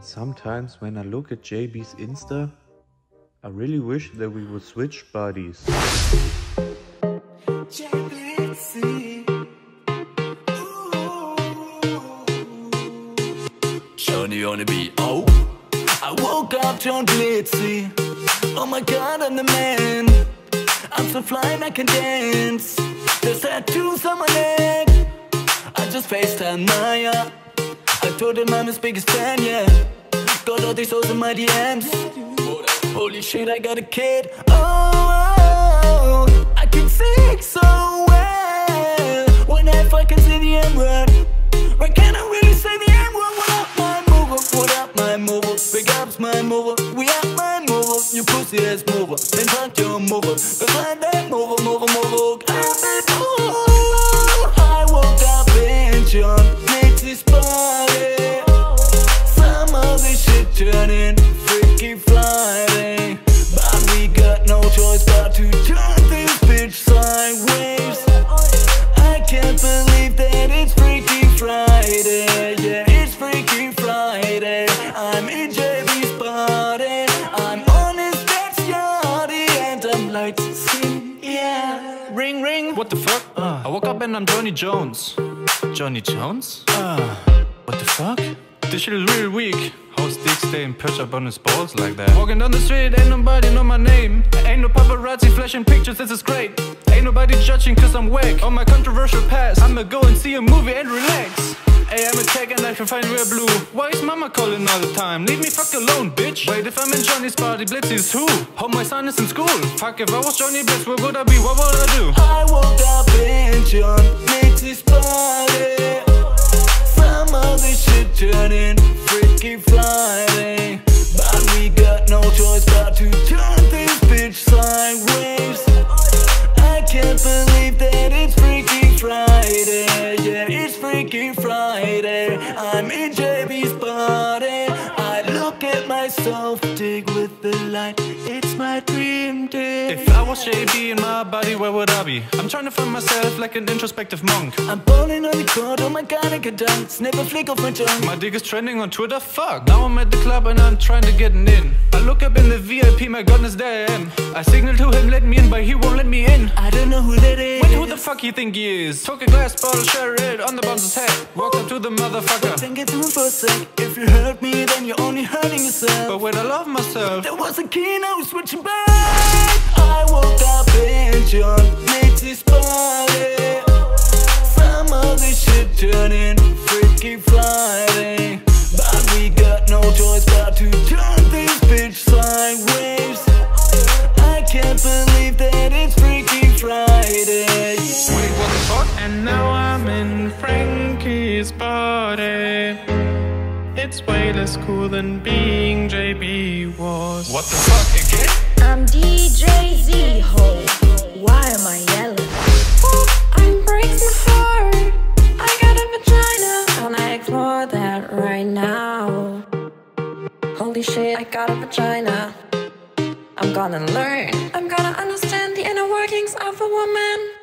Sometimes when I look at JB's Insta, I really wish that we would switch bodies. Jonny on the beat, oh. I woke up, John Blitzy. Oh my god, I'm the man. I'm so fly, I can dance. There's tattoos on my neck. I just FaceTime Maya. I told him I'm his biggest fan, yeah. Got all these hoes in my DMs. Holy shit, I got a kid. Oh, I can sing so well. When I fucking say the M-word, why can't I really say the M-word? What up, my mover? What up, my mover? Big ups, my mover. We up, my mover. You pussy ass mover. Then fuck your mover. Cause I'm that mover. I woke up in John Blitzy's body. Some of this shit turning Freaky Friday. But we got no choice but to turn this bitch sideways. I can't believe that it's Freaky Friday. Yeah, it's Freaky Friday. I'm in JB's body. I'm on his backyardy and I'm light skin, yeah. Ring ring, what the fuck? I woke up and I'm Johnny Jones. Johnny Jones? What the fuck? This shit is real weak. How's Dick staying perched up on his balls like that? Walking down the street, ain't nobody know my name. Ain't no paparazzi flashing pictures, this is great. Ain't nobody judging cause I'm whack. On my controversial past, I'ma go and see a movie and relax. Hey, I'm a tech and I can find real blue. Why is mama calling all the time? Leave me fuck alone, bitch. Wait, if I'm in Johnny's party, Blitz is who? Hope my son is in school. Fuck, if I was Johnny Blitz, where would I be? What would I do? I woke up in John Blitzy's party. Some of this shit turning Freaky Friday. But we got no choice but to turn this bitch sideways. I can't believe that it's Freaky Friday. Yeah, it's Freaky Friday. I'm in JB's body. I look at myself, dig with the light. It's my dream day. If I was JB in my body, where would I be? I'm trying to find myself like an introspective monk. I'm balling on the court, oh my god, I can dance. Never flick off my tongue. My dick is trending on Twitter, fuck. Now I'm at the club and I'm trying to get in. I look up in the VIP, my goodness, there I am. I signal to him, let me in, but he won't let me in. I don't know who that is. Wait, who the fuck you think he is? Took a glass bottle, share it on the bouncer's head. Walked up to the motherfucker. Think it's him for a sec. If you hurt me, then you're only hurting yourself. But wait, I love myself. There was a key, now we're switching back. I woke up in John Blitzy's body. Some of this shit turning Freaky Friday. But we got no choice but to turn this bitch sideways. I can't believe that it's Freaky Friday. Wait, what the fuck? And now I'm in Frankie's body. It's way less cool than being JB was. What the fuck again? I'm DJ Z-Ho. Why am I yelling? Oh, I'm breaking my heart. I got a vagina. Gonna explore that right now. Holy shit, I got a vagina. I'm gonna learn. I'm gonna understand the inner workings of a woman.